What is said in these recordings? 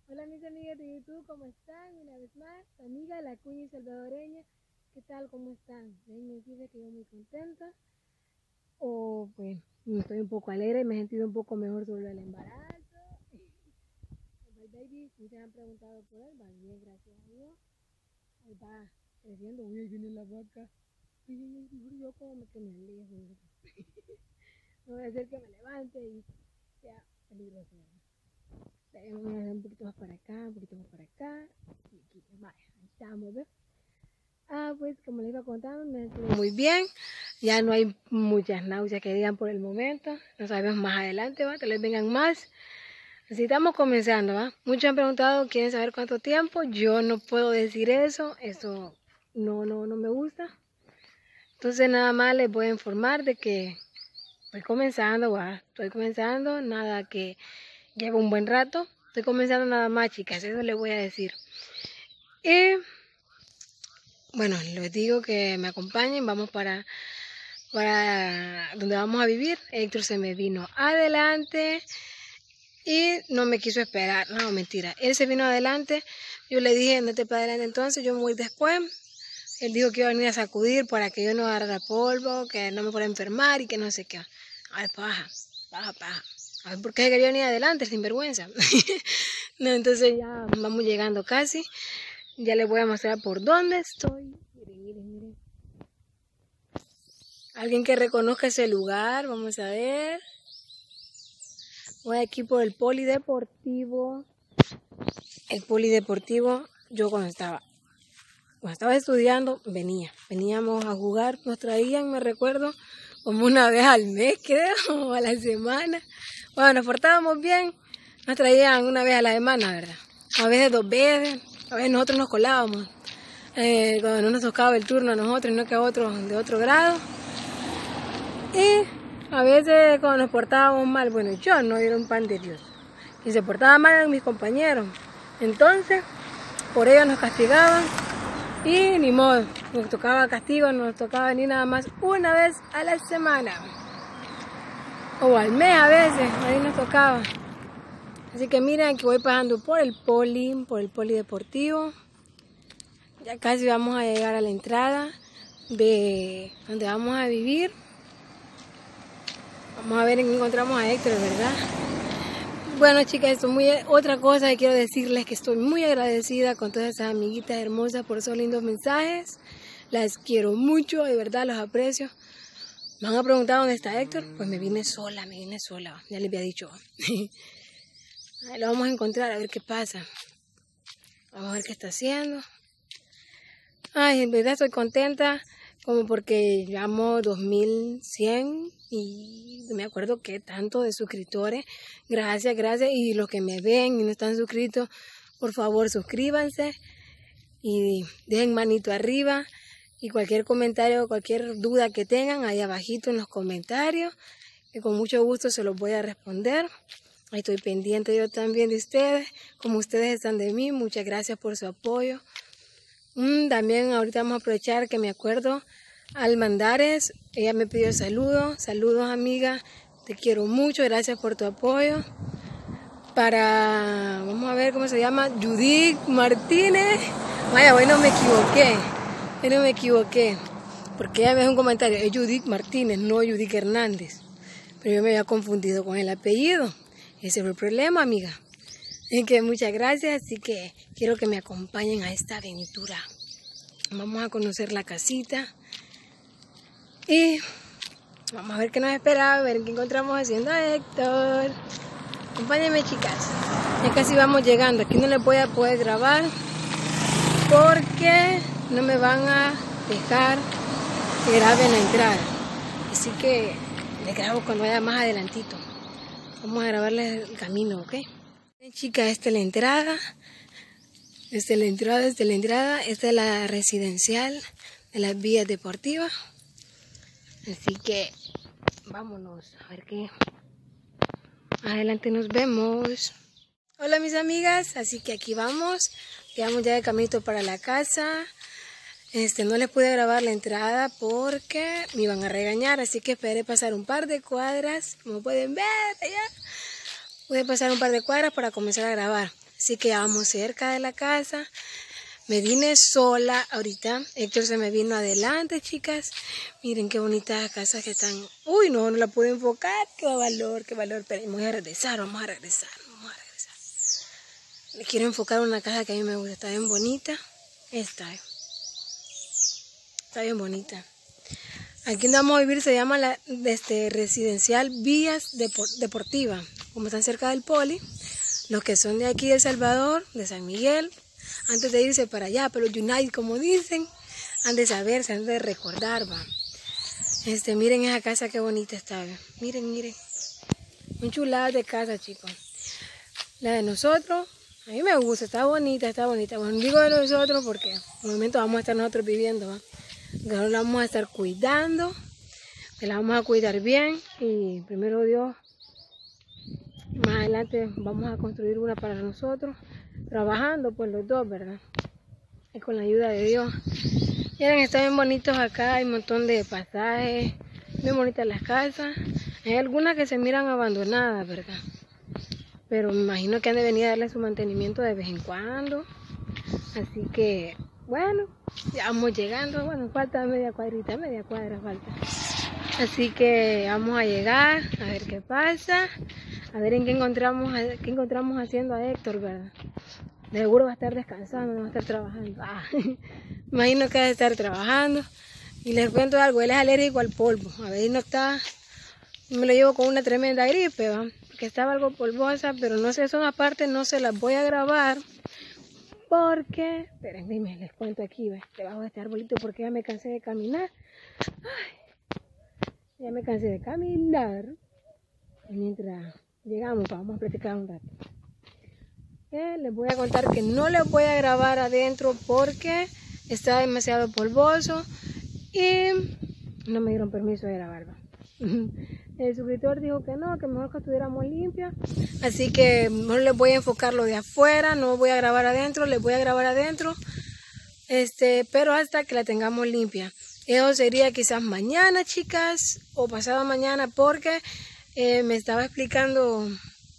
Hola mis amigas de YouTube, ¿cómo están? Una vez más, su amiga la cuña salvadoreña. ¿Qué tal? ¿Cómo están? Déjenme decirles que yo muy contenta. Pues estoy un poco alegre, me he sentido un poco mejor sobre el embarazo. El baby, muchas han preguntado por él, va bien, gracias a Dios. Ahí va creciendo, uy, ahí viene la vaca. Yo como que me alejo. No voy a hacer que me levante y sea peligroso. Voy a dar un poquito más para acá, un poquito más para acá. Y aquí, vaya, ahí estamos, ¿ves? Pues como les iba contando, me he sentido muy bien. Ya no hay muchas náuseas que digan por el momento. No sabemos más adelante, ¿va? Tal vez vengan más. Así estamos comenzando, ¿va? Muchos han preguntado, quieren saber cuánto tiempo. Yo no puedo decir eso. Eso no me gusta. Entonces nada más les voy a informar de que estoy comenzando, ¿va? Estoy comenzando, nada que llevo un buen rato. Estoy comenzando nada más, chicas, eso les voy a decir. Y bueno, les digo que me acompañen, vamos para donde vamos a vivir. Héctor se me vino adelante y no me quiso esperar. No, mentira, él se vino adelante. Yo le dije, no te para adelante entonces, yo me voy después. Él dijo que iba a venir a sacudir para que yo no agarrara polvo, que no me fuera a enfermar y que no sé qué. A ver, paja. A ver, ¿por qué quería venir adelante, sin vergüenza? No, entonces ya vamos llegando casi. Ya les voy a mostrar por dónde estoy. Miren. Alguien que reconozca ese lugar, vamos a ver. Voy aquí por el polideportivo. El polideportivo, yo cuando estaba estudiando, veníamos a jugar, nos traían, me recuerdo, como una vez al mes, creo, o a la semana. Bueno, nos portábamos bien, nos traían una vez a la semana, ¿verdad? A veces 2 veces, a veces nosotros nos colábamos, cuando no nos tocaba el turno a nosotros, no que a otros de otro grado. Y a veces cuando nos portábamos mal, bueno, yo no era un pan de Dios. Y se portaba mal eran mis compañeros. Entonces, por ello nos castigaban. Y ni modo, nos tocaba castigo, nos tocaba venir nada más una vez a la semana. O al mes a veces, ahí nos tocaba. Así que miren que voy pasando por el polideportivo. Ya casi vamos a llegar a la entrada de donde vamos a vivir. Vamos a ver en qué encontramos a Héctor, ¿verdad? Bueno, chicas, otra cosa que quiero decirles que estoy muy agradecida con todas esas amiguitas hermosas por esos lindos mensajes. Las quiero mucho, de verdad, los aprecio. Me han preguntado dónde está Héctor. Pues me vine sola, ya les había dicho. Ahí lo vamos a encontrar, a ver qué pasa. Vamos a ver qué está haciendo. Ay, en verdad estoy contenta, como porque llamo 2100 y me acuerdo que tanto de suscriptores. Gracias. Y los que me ven y no están suscritos, por favor suscríbanse y dejen manito arriba. Y cualquier comentario, cualquier duda que tengan, ahí abajito en los comentarios, que con mucho gusto se los voy a responder. Ahí estoy pendiente yo también de ustedes, como ustedes están de mí. Muchas gracias por su apoyo. También ahorita vamos a aprovechar que me acuerdo al Mandares, ella me pidió saludos amiga, te quiero mucho, gracias por tu apoyo. Vamos a ver cómo se llama, Judith Martínez. Vaya, hoy no me equivoqué, porque ella me dejó un comentario, es Judith Martínez, no Judith Hernández, pero yo me había confundido con el apellido, ese fue el problema, amiga. Así que muchas gracias, así que quiero que me acompañen a esta aventura. Vamos a conocer la casita y vamos a ver qué nos espera, a ver qué encontramos haciendo a Héctor. Acompáñenme, chicas, ya casi vamos llegando. Aquí no les voy a poder grabar porque no me van a dejar que grabe en la entrada, así que les grabo cuando vaya más adelantito. Vamos a grabarles el camino, ¿ok? Chicas, esta es la entrada. Esta es la residencial de las vías deportivas. Así que vámonos a ver qué. Adelante nos vemos. Hola mis amigas, así que aquí vamos. Quedamos ya de camino para la casa. No les pude grabar la entrada porque me iban a regañar, así que esperé pasar un par de cuadras. Como pueden ver allá, pude pasar un par de cuadras para comenzar a grabar. Así que ya vamos cerca de la casa. Me vine sola ahorita. Héctor se me vino adelante, chicas. Miren qué bonitas casas que están. Uy, no la pude enfocar. Qué valor, qué valor. Pero vamos a regresar, vamos a regresar. Le quiero enfocar una casa que a mí me gusta. Está bien bonita. Está bien bonita. Aquí donde vamos a vivir se llama la residencial Villas Deportiva. Como están cerca del poli, los que son de aquí de El Salvador, de San Miguel, antes de irse para allá, pero United como dicen, han de saberse, han de recordar, va. Miren esa casa qué bonita está, ¿ve? Miren, miren. Un chulada de casa, chicos. La de nosotros, a mí me gusta, está bonita, está bonita. Bueno, digo de nosotros porque en un momento vamos a estar nosotros viviendo, ¿va? Nosotros la vamos a estar cuidando, que la vamos a cuidar bien y primero Dios, más adelante vamos a construir una para nosotros, trabajando pues los dos, ¿verdad? Y con la ayuda de Dios. Miren, están bien bonitos acá, hay un montón de pasajes, bien bonitas las casas. Hay algunas que se miran abandonadas, ¿verdad? Pero me imagino que han de venir a darle su mantenimiento de vez en cuando. Así que, bueno, ya vamos llegando. Bueno, falta media cuadra falta. Así que vamos a llegar, a ver qué pasa. A ver en qué encontramos haciendo a Héctor, ¿verdad? De seguro va a estar descansando, no va a estar trabajando. Me imagino que va a estar trabajando. Y les cuento algo, él es alérgico al polvo. A ver, no está, me lo llevo con una tremenda gripe, ¿va? Que estaba algo polvosa, pero no sé, son aparte, no se las voy a grabar porque, espérenme, les cuento aquí, ¿ve? Debajo de este arbolito, porque ya me cansé de caminar. Ay, ya me cansé de caminar. Y mientras llegamos, vamos a platicar un rato. Les voy a contar que no les voy a grabar adentro porque está demasiado polvoso y no me dieron permiso de grabar, ¿va? El suscriptor dijo que no, que mejor que estuviéramos limpias, así que mejor les voy a enfocar lo de afuera, no voy a grabar adentro, les voy a grabar adentro, pero hasta que la tengamos limpia. Eso sería quizás mañana, chicas, o pasado mañana, porque me estaban explicando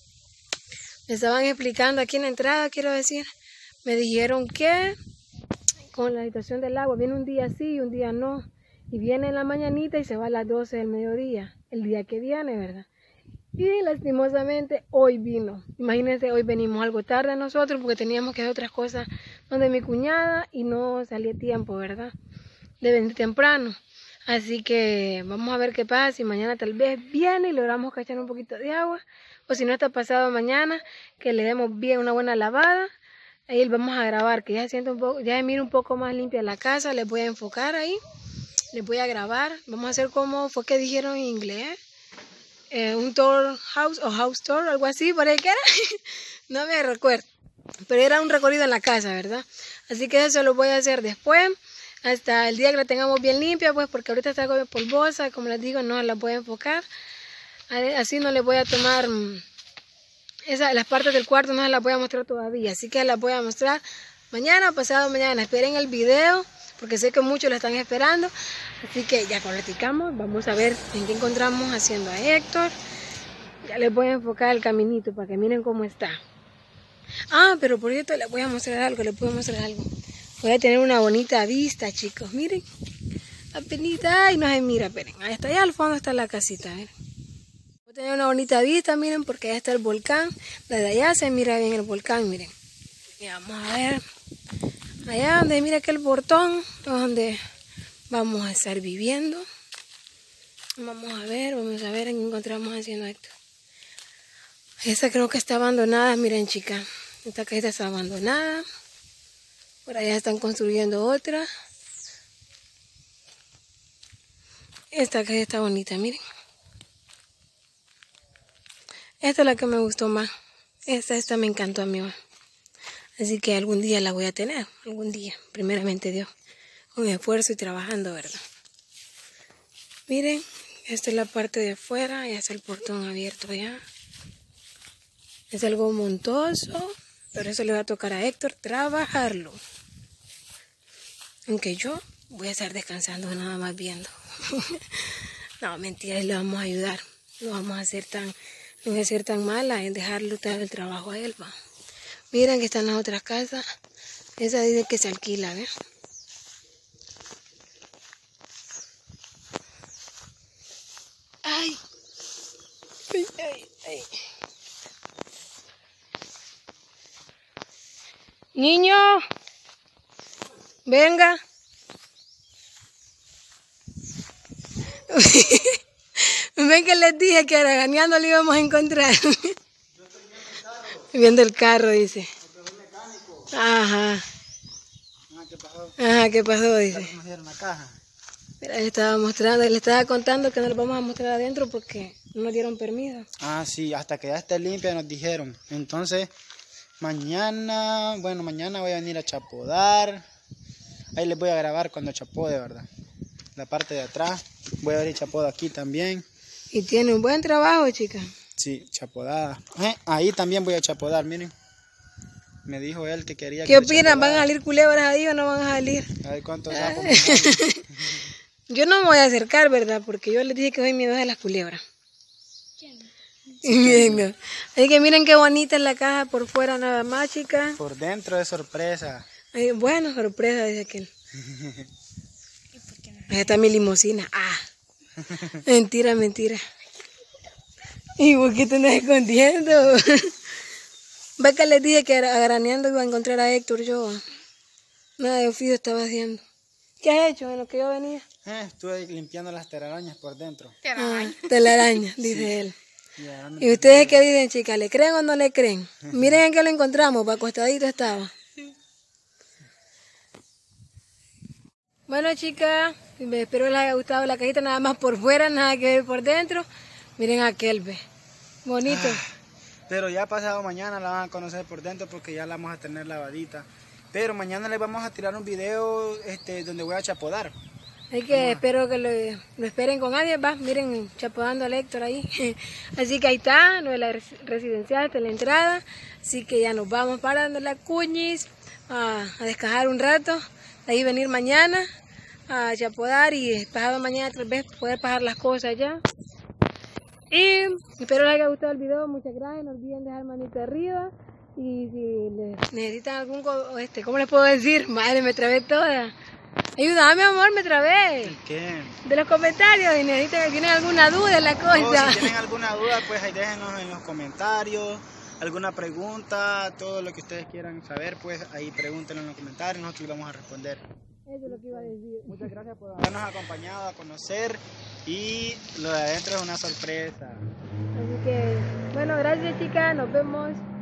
aquí en la entrada, quiero decir, me dijeron que con la situación del agua viene un día sí y un día no. Y viene en la mañanita y se va a las 12 del mediodía, el día que viene, ¿verdad? Y lastimosamente hoy vino. Imagínense, hoy venimos algo tarde nosotros porque teníamos que hacer otras cosas donde mi cuñada y no salía tiempo, ¿verdad? De venir temprano. Así que vamos a ver qué pasa, si mañana tal vez viene y logramos cachar un poquito de agua. O si no está pasado mañana, que le demos bien una buena lavada. Ahí vamos a grabar, que ya siento un poco, ya miro un poco más limpia la casa, les voy a enfocar ahí. Les voy a grabar, vamos a hacer como fue que dijeron en inglés, un tour house o house tour, algo así, por ahí que era, no me recuerdo, pero era un recorrido en la casa, ¿verdad? Así que eso lo voy a hacer después, hasta el día que la tengamos bien limpia, pues porque ahorita está como polvosa, como les digo, no la voy a enfocar, así no les voy a tomar, las partes del cuarto no se las voy a mostrar todavía, así que las voy a mostrar mañana o pasado mañana, esperen el video, porque sé que muchos lo están esperando, así que ya platicamos, vamos a ver en qué encontramos haciendo a Héctor. Ya les voy a enfocar el caminito para que miren cómo está. Pero por cierto les voy a mostrar algo, Voy a tener una bonita vista, chicos, miren. Apenita, ay, no se mira, esperen, ahí está, allá al fondo está la casita, miren. Voy a tener una bonita vista, miren, porque allá está el volcán. Desde allá se mira bien el volcán, miren. Y vamos a ver. Allá donde mira aquel portón, donde vamos a estar viviendo. Vamos a ver en qué encontramos haciendo esto. Esta creo que está abandonada, miren chicas. Esta casita está abandonada. Por allá están construyendo otra. Esta casita está bonita, miren. Esta es la que me gustó más. Esta me encantó a mí. Así que algún día la voy a tener, algún día, primeramente Dios, con mi esfuerzo y trabajando, ¿verdad? Miren, esta es la parte de afuera, ya está el portón abierto ya. Es algo montoso, pero eso le va a tocar a Héctor trabajarlo. Aunque yo voy a estar descansando nada más viendo. No, mentira, le vamos a ayudar, no vamos a ser tan mala en dejarlo todo el trabajo a él, va. Miren que están las otras casas. Esa dice que se alquila, ¿ves? Ay. Ay, ay, ay. Niño, venga. Ven que les dije que araganeando lo íbamos a encontrar. Viendo el carro, dice. Ajá. ¿Qué pasó? Ajá, ¿qué pasó? Dice. Nos dieron una caja. Mira, le estaba mostrando, le estaba contando que no lo vamos a mostrar adentro porque no nos dieron permiso. Ah, sí, hasta que ya esté limpia nos dijeron. Entonces, mañana voy a venir a chapodar. Ahí les voy a grabar cuando chapode, ¿verdad? La parte de atrás. Voy a ver el chapodo aquí también. Y tiene un buen trabajo, chica. Sí, chapodada. Ahí también voy a chapodar, miren. Me dijo él que quería ¿Qué opinan? ¿Van a salir culebras ahí o no van a salir? A ver cuántos sapos me salen. Yo no me voy a acercar, ¿verdad? Porque yo les dije que soy miedosa de las culebras. No. Así que miren qué bonita es la caja por fuera nada más, chicas. Por dentro es sorpresa. Bueno, sorpresa, dice aquel. Ahí está mi limusina. Ah, mentira, mentira. ¿Y por qué te andas escondiendo? ¿Ves que les dije que agraneando iba a encontrar a Héctor yo? Nada de oficio estaba haciendo. ¿Qué has hecho en lo que yo venía? Estuve limpiando las telarañas por dentro. Telaraña, dice Sí. él. Y ¿Y ustedes qué dicen, chicas? ¿Le creen o no le creen? Miren en qué lo encontramos, para acostadito estaba. Bueno, chicas, espero les haya gustado la cajita, nada más por fuera, nada que ver por dentro. Miren aquel, ve. Bonito. Pero ya pasado mañana la van a conocer por dentro porque ya la vamos a tener lavadita. Pero mañana les vamos a tirar un video donde voy a chapodar. Así que espero que lo esperen con alguien, va, miren, chapodando al Héctor ahí. Así que ahí está, lo de la residencial, esta es la entrada. Así que ya nos vamos parando la Cuñis a descajar un rato. De ahí venir mañana a chapodar y pasado mañana tal vez poder pasar las cosas ya. Y espero les haya gustado el video, muchas gracias, no olviden dejar manito arriba. Y si les necesitan algún, ¿cómo les puedo decir? Madre, me trabé toda. Ayúdame, amor, me trabé. ¿Qué? De los comentarios, y necesitan, tienen alguna duda en la cosa. Si tienen alguna duda, pues ahí déjenos en los comentarios. Alguna pregunta, todo lo que ustedes quieran saber, pues ahí pregúntenlo en los comentarios, nosotros les vamos a responder. Eso es lo que iba a decir. Muchas gracias por habernos acompañado a conocer y lo de adentro es una sorpresa. Así que, bueno, gracias chicas, nos vemos.